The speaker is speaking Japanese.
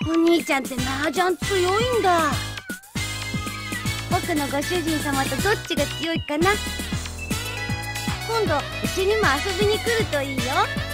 お兄ちゃんって麻雀強いんだ。僕のご主人様とどっちが強いかな。今度うちにも遊びに来るといいよ。